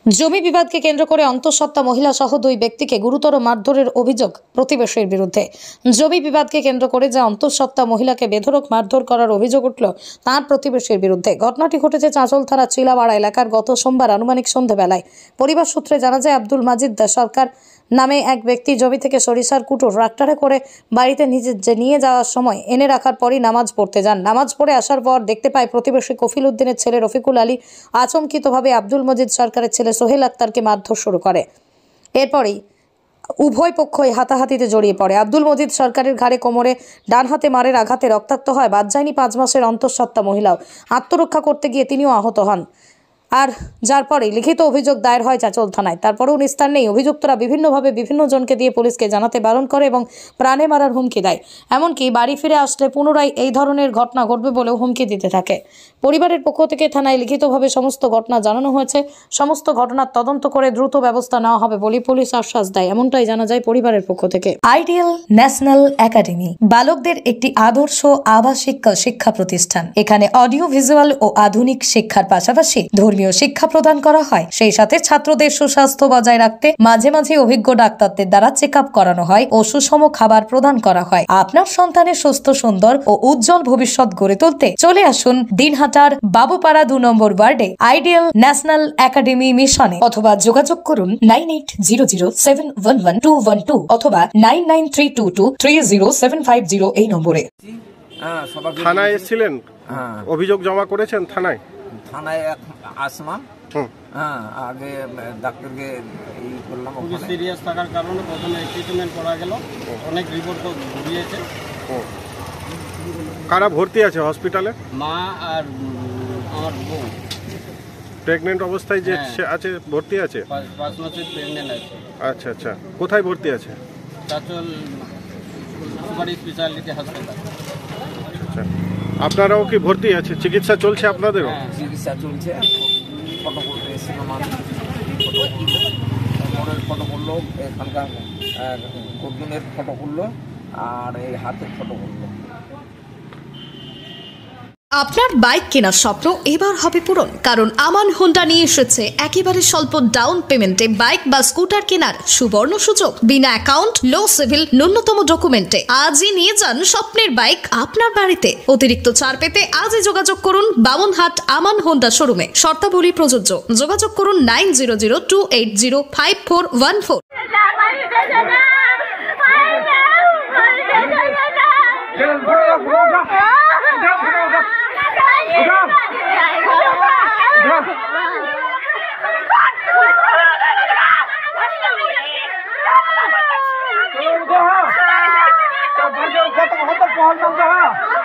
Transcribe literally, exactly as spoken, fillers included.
জমি বিবাদকে কেন্দ্র করে অন্তঃসত্ত্বা মহিলা সহ দুই ব্যক্তিকে গুরুতর মারধরের অভিযোগ প্রতিবেশীর বিরুদ্ধে। জমি বিবাদকে কেন্দ্র করে যা অন্তঃসত্ত্বা মহিলাকে বেধড়ক মারধর করার অভিযোগ উঠল তাঁর প্রতিবেশীর বিরুদ্ধে। ঘটনাটি ঘটেছে চাঁচল থানা চিলাপাড়া এলাকার গত সোমবার আনুমানিক সন্ধ্যাবেলায়। পরিবার সূত্রে জানা যায়, আব্দুল মাজিদ সরকার নামে এক ব্যক্তি জমি থেকে সরিষার কুটো ট্রাক্টরে করে বাড়িতে নিজে নিয়ে যাওয়ার সময় এনে রাখার পরই নামাজ পড়তে যান। নামাজ পড়ে আসার পর দেখতে পায় প্রতিবেশী কফিল উদ্দিনের ছেলে রফিকুল আলী আচমকিতভাবে আব্দুল মজিদ সরকারের ছেলে সোহেল আক্তারকে মারধর শুরু করে। এরপরই উভয় পক্ষই হাতাহাতিতে জড়িয়ে পড়ে। আব্দুল মজিদ সরকারের ঘাড়ে কোমরে ডান হাতে মারের আঘাতে রক্তাক্ত হয়। বাদ যায়নি পাঁচ মাসের অন্তঃসত্ত্বা মহিলাও। আত্মরক্ষা করতে গিয়ে তিনিও আহত হন। আর যার পরে লিখিত অভিযোগ দায়ের হয় চাঁচল থানায়। তারপরেও নিস্তার নেই। অভিযুক্তরা বিভিন্নভাবে বিভিন্ন জনকে দিয়ে পুলিশকে জানাতে বারণ করে এবং প্রাণে মারার হুমকি দেয়। এমনকি বাড়ি ফিরে আসলে পুনরায় এই ধরনের ঘটনা ঘটবে বলেও হুমকি দিতে থাকে। পরিবারের পক্ষ থেকে থানায় লিখিতভাবে সমস্ত ঘটনা জানানো হয়েছে। সমস্ত ঘটনার তদন্ত করে দ্রুত ব্যবস্থা নেওয়া হবে বলে পুলিশ আশ্বাস দেয়, এমনটাই জানা যায় পরিবারের পক্ষ থেকে। আইডিয়াল ন্যাশনাল একাডেমি বালকদের একটি আদর্শ আবাসিক শিক্ষা প্রতিষ্ঠান। এখানে অডিও ভিজুয়াল ও আধুনিক শিক্ষার পাশাপাশি ধর্মীয় শিক্ষা প্রদান করা হয়। সেই সাথে ছাত্রদের সুস্বাস্থ্য বজায় রাখতে মাঝে মাঝে অভিজ্ঞ ডাক্তারদের দ্বারা চেক আপ করানো হয় ও সুষম খাবার প্রদান করা হয়। আপনার সন্তানের সুস্থ, সুন্দর ও উজ্জ্বল ভবিষ্যৎ গড়ে তুলতে চলে আসুন দিনহাটার বাবুপাড়া দু নম্বর ওয়ার্ডে আইডিয়াল ন্যাশনাল একাডেমি মিশনে, অথবা যোগাযোগ করুন nine eight zero zero seven one one two one two অথবা nine nine three two two three zero seven five zero এই নম্বরে। থানায় এসেছিলেন, অভিযোগ জমা করেছেন থানায়? থানায় আসলাম, হ্যাঁ আগে ডাক্তারকে এই করলাম। সিরিয়াস থাকার কারণে প্রথমে ট্রিটমেন্ট করা গেল, অনেক রিপোর্ট তো ঘুরিয়েছে। কারা ভর্তি আছে হসপিটালে? মা আর আমার বউ প্রেগনেন্ট অবস্থায় যে আছে ভর্তি আছে, পাঁচ মাসের প্রেগনেন্ট আছে। আচ্ছা আচ্ছা, কোথায় ভর্তি আছে? চাঁচল সুপার স্পেশালিটি হাসপাতাল। আচ্ছা, আপনারাও কি ভর্তি আছে? চিকিৎসা চলছে আপনাদেরও? চিকিৎসা চলছে। ফটো করতে এসেছিলাম আমি, ফটো করলো, এখানকার কর্জনের ফটো করলো আর এই হাতের ফটো করলো। আপনার বাইক কেনার স্বপ্ন এবার হবে পূরণ, কারণ আমান হোন্ডা নিয়ে এসেছে একেবারে স্বল্প ডাউন পেমেন্টে বাইক বা স্কুটার কেনার সুবর্ণ সুযোগ। বিনা অ্যাকাউন্ট, লো সিভিল, ন্যূনতম ডকুমেন্টে আজই নিয়ে যান স্বপ্নের বাইক আপনার বাড়িতে। অতিরিক্ত ছাড় পেতে আজই যোগাযোগ করুন বামনহাট আমান হোন্ডা শোরুমে। শর্তাবলী প্রযোজ্য। যোগাযোগ করুন nine zero zero two eight zero five four one four. কত কত